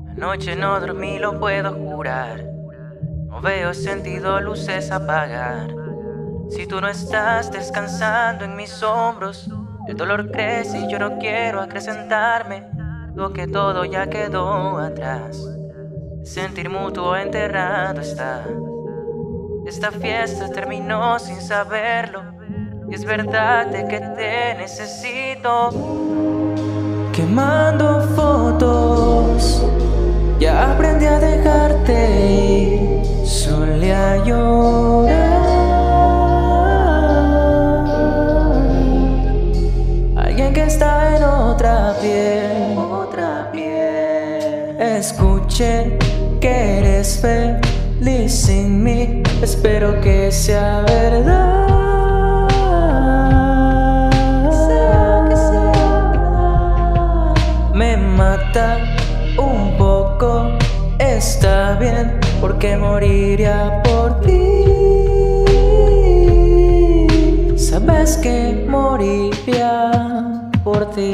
Anoche no dormí, lo puedo jurar. No veo sentido, luces apagar. Si tú no estás descansando en mis hombros, el dolor crece y yo no quiero acrecentarme. Lo que todo ya quedó atrás. El sentir mutuo enterrado está. Esta fiesta terminó sin saberlo. Y es verdad de que te necesito. Quemando fotos, ya aprendí a dejarte, solía llorar. Alguien que está en otra piel, Escuché que eres feliz sin mí, espero que sea verdad. Me mata un poco, está bien, porque moriría por ti. Sabes que moriría por ti.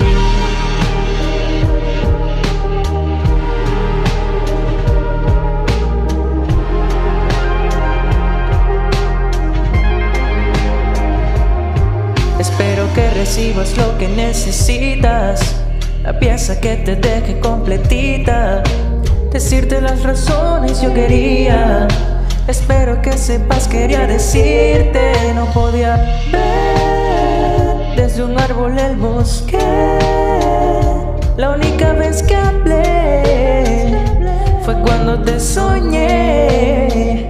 Espero que recibas lo que necesitas, la pieza que te deje completita. Decirte las razones yo quería. Espero que sepas, quería decirte. No podía ver desde un árbol el bosque. La única vez que hablé fue cuando te soñé.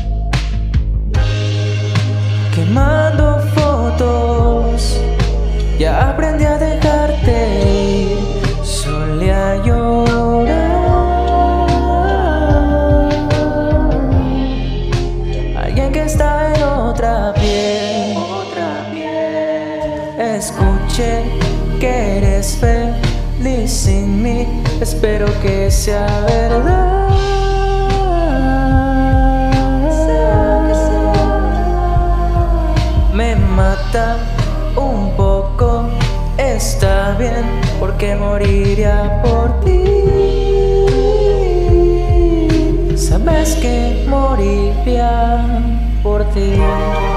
Quemando fotos, ya aprendí a dejarte, solía llorar. Alguien que está en otra piel, Escuché que eres feliz sin mí, espero que sea verdad. Me mata un poco, está bien, porque moriría por ti. Sabes que moriría por ti.